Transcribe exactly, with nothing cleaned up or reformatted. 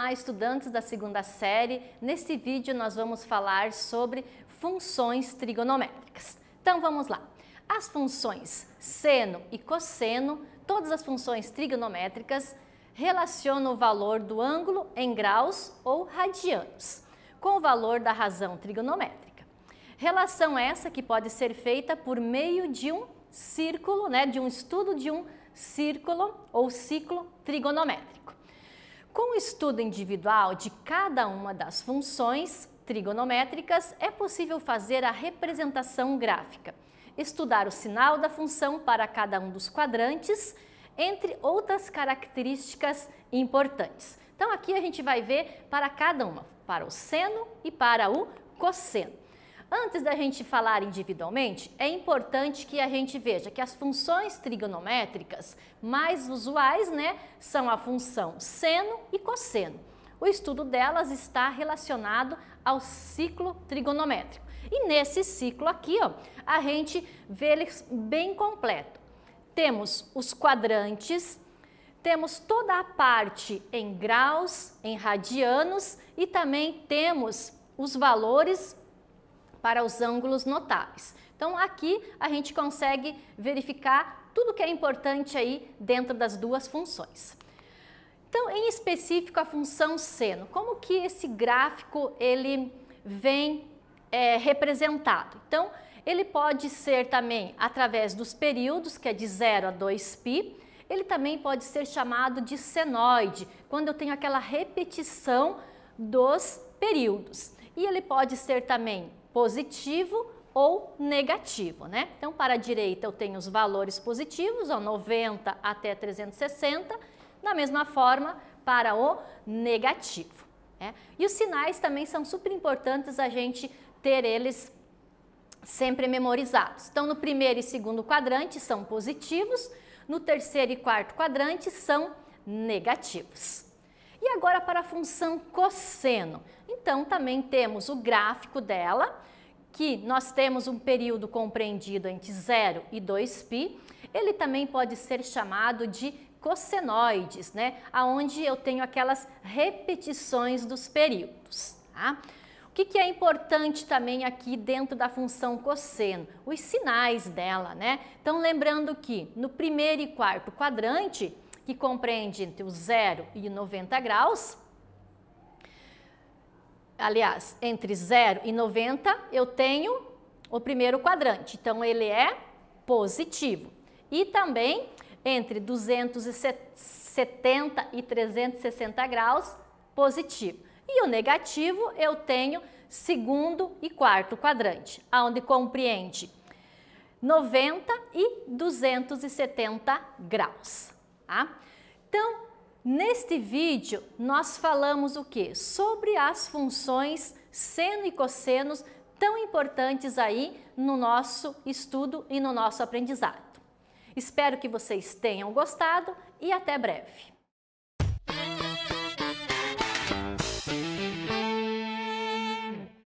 Olá, estudantes da segunda série. Neste vídeo nós vamos falar sobre funções trigonométricas. Então vamos lá. As funções seno e cosseno, todas as funções trigonométricas relacionam o valor do ângulo em graus ou radianos com o valor da razão trigonométrica. Relação essa que pode ser feita por meio de um círculo, né, de um estudo de um círculo ou ciclo trigonométrico. Com o estudo individual de cada uma das funções trigonométricas, é possível fazer a representação gráfica, estudar o sinal da função para cada um dos quadrantes, entre outras características importantes. Então aqui a gente vai ver para cada uma, para o seno e para o cosseno. Antes da gente falar individualmente, é importante que a gente veja que as funções trigonométricas mais usuais, né, são a função seno e cosseno. O estudo delas está relacionado ao ciclo trigonométrico. E nesse ciclo aqui, ó, a gente vê eles bem completo. Temos os quadrantes, temos toda a parte em graus, em radianos e também temos os valores para os ângulos notáveis. Então aqui a gente consegue verificar tudo que é importante aí dentro das duas funções. Então, em específico a função seno, como que esse gráfico ele vem é, representado? Então, ele pode ser também através dos períodos, que é de zero a dois π, ele também pode ser chamado de senoide, quando eu tenho aquela repetição dos períodos. E ele pode ser também positivo ou negativo, né? Então, para a direita eu tenho os valores positivos, ó, noventa até trezentos e sessenta, da mesma forma para o negativo, né? E os sinais também são super importantes a gente ter eles sempre memorizados. Então, no primeiro e segundo quadrante são positivos, no terceiro e quarto quadrante são negativos. E agora para a função cosseno. Então, também temos o gráfico dela, que nós temos um período compreendido entre zero e dois π. Ele também pode ser chamado de cossenoides, né? Onde eu tenho aquelas repetições dos períodos, tá? O que, que é importante também aqui dentro da função cosseno? Os sinais dela, né? Então, lembrando que no primeiro e quarto quadrante, que compreende entre o zero e noventa graus, aliás, entre zero e noventa, eu tenho o primeiro quadrante, então ele é positivo. E também entre duzentos e setenta e trezentos e sessenta graus, positivo. E o negativo eu tenho segundo e quarto quadrante, onde compreende noventa e duzentos e setenta graus. Tá? Então, neste vídeo, nós falamos o quê? Sobre as funções seno e cossenos tão importantes aí no nosso estudo e no nosso aprendizado. Espero que vocês tenham gostado e até breve.